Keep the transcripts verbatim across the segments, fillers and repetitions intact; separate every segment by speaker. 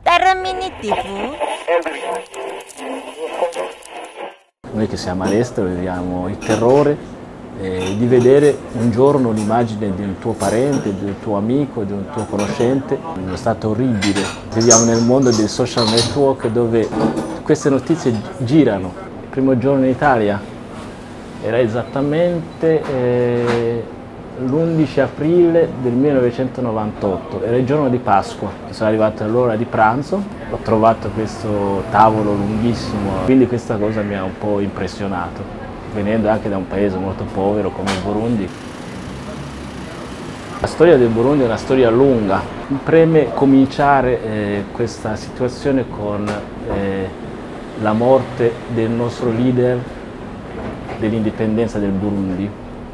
Speaker 1: Termini tivù.
Speaker 2: Noi che siamo all'estero viviamo il terrore eh, di vedere un giorno l'immagine di un tuo parente, di un tuo amico, di un tuo conoscente. È stato orribile. Viviamo nel mondo dei social network dove queste notizie girano. Il primo giorno in Italia era esattamente eh, l'undici aprile del millenovecentonovantotto, era il giorno di Pasqua. Sono arrivato all'ora di pranzo, ho trovato questo tavolo lunghissimo, quindi questa cosa mi ha un po' impressionato, venendo anche da un paese molto povero come il Burundi. La storia del Burundi è una storia lunga, mi preme cominciare eh, questa situazione con eh, la morte del nostro leader dell'indipendenza del Burundi,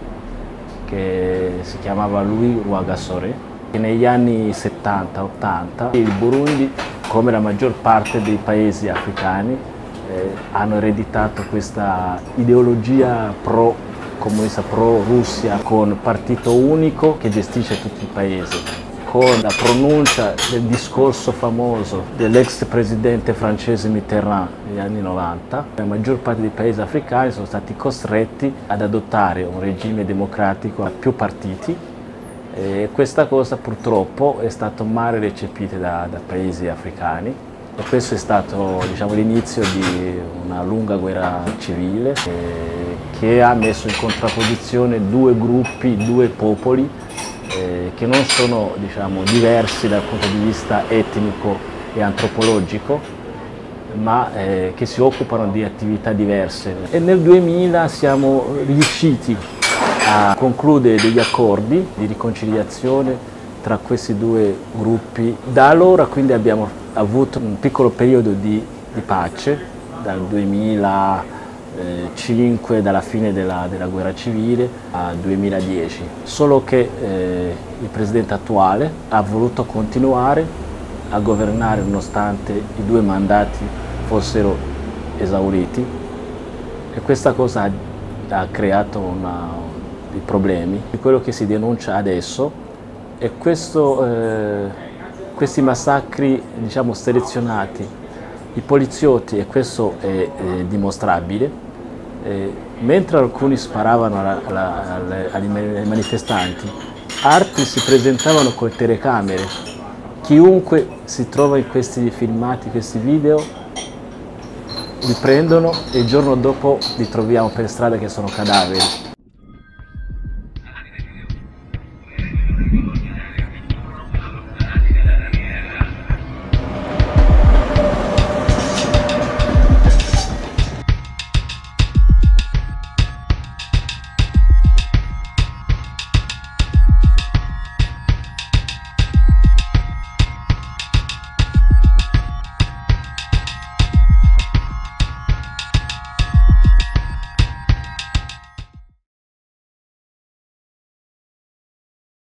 Speaker 2: che si chiamava Louis Rwagasore. Negli anni settanta ottanta il Burundi, come la maggior parte dei paesi africani, eh, hanno ereditato questa ideologia pro-comunista, pro-Russia, con partito unico che gestisce tutto il paese, con la pronuncia del discorso famoso dell'ex presidente francese Mitterrand negli anni novanta. La maggior parte dei paesi africani sono stati costretti ad adottare un regime democratico a più partiti e questa cosa purtroppo è stata male recepita da, da paesi africani e questo è stato, diciamo, l'inizio di una lunga guerra civile eh, che ha messo in contrapposizione due gruppi, due popoli Eh, che non sono, diciamo, diversi dal punto di vista etnico e antropologico, ma eh, che si occupano di attività diverse. E nel duemila siamo riusciti a concludere degli accordi di riconciliazione tra questi due gruppi. Da allora quindi abbiamo avuto un piccolo periodo di, di pace, dal duemilacinque, dalla fine della, della guerra civile, al duemiladieci. Solo che eh, il presidente attuale ha voluto continuare a governare nonostante i due mandati fossero esauriti e questa cosa ha, ha creato una, dei problemi. Quello che si denuncia adesso è questo, eh, questi massacri, diciamo, selezionati. I poliziotti, e questo è, è dimostrabile, Eh, mentre alcuni sparavano alla, alla, alle, ai manifestanti, altri si presentavano con telecamere. Chiunque si trova in questi filmati, questi video, li prendono e il giorno dopo li troviamo per strada che sono cadaveri.